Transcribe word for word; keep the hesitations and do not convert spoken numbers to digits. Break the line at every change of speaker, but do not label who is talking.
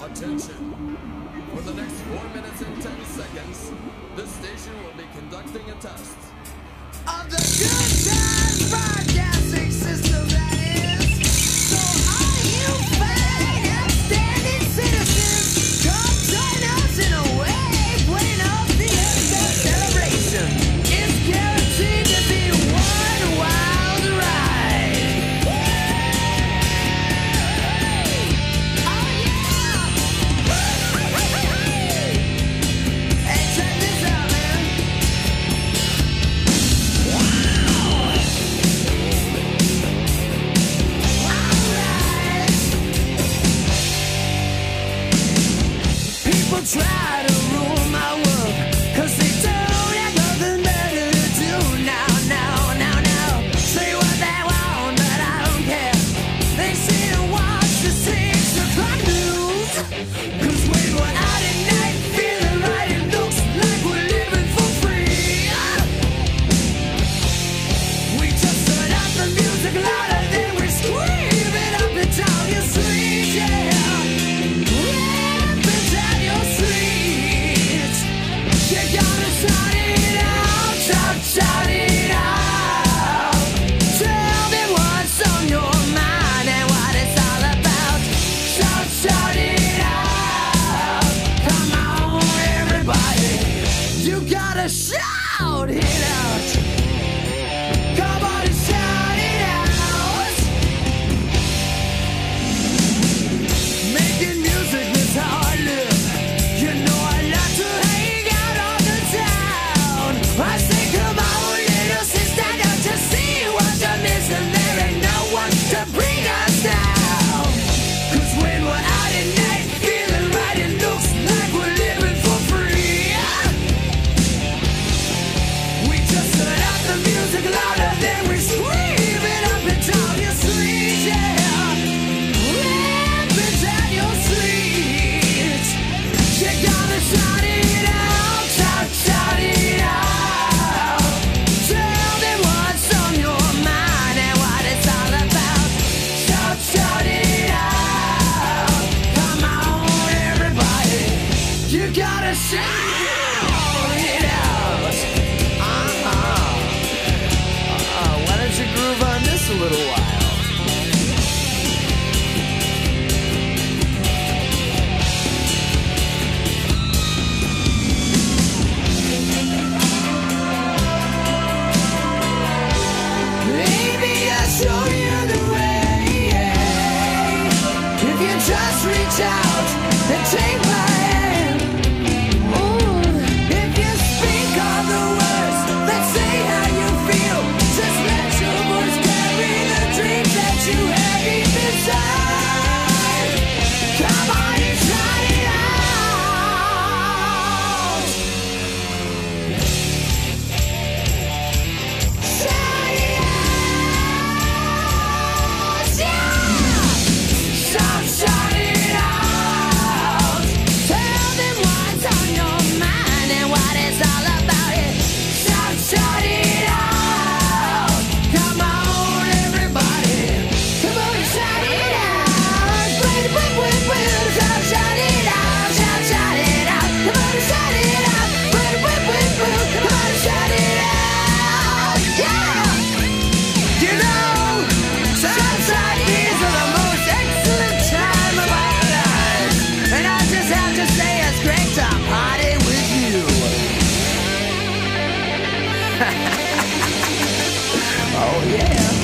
Attention! For the next four minutes and ten seconds, the station will be conducting a test of the Good Times Broadcasting System, that is. So all you fine, upstanding citizens, come join us in a wave, putting up the end of celebration. It's guaranteed to be one wild ride. Oh yeah! Hey, check this out, man. People try to rule my world, cause they don't have nothing better to do now, now, now, now. Say what they want, but I don't care. They sit and watch the six o'clock news, cause when we're out at night feeling right, it looks like we're living for free. We just turn up the music louder, then we scream it up and down your street, yeah. Up and down your street. You gotta shout it out, shout, shout it out. Tell them what's on your mind and what it's all about. Shout, shout it out. Come on, everybody. You gotta shout it out. Come on and shout it out. Making music is how I live. You know I like to hang out all the town. I say, come on, little sister, don't you see what you're missing? There ain't no one to bring us down. Cause when we're out at night feeling right, it looks like we're living for free. We just turn up the music louder, then we scream it up and down your street, yeah. Up and down your street. You gotta shout it out, shout, shout it out. Tell them what's on your mind and what it's all about. Shout, shout it out. Come on, everybody. You gotta shout it out. Uh-huh. Uh, why don't you groove on this a little while? Maybe I'll show you the way, yeah. If you just reach out and take my hand. Ooh, if you speak all the words that say how you feel, just let your voice carry the dreams that you have deep inside. Come on and shout it out. Shout it out, yeah. Shout, shout it out. Tell them what's on your mind and what it's all about. It. Shout, shout it out. Come on, everybody. Come on and shout it out. Play the whip, whip, whip. Shout, shout it out. Shout, shout it out. Come on and shout it out. Play the whip, whip, whip. Come on and shout it out. Yeah. You know, Saturdays are the most excellent time of our lives. And I just have to say it's great to party with you. Oh yeah.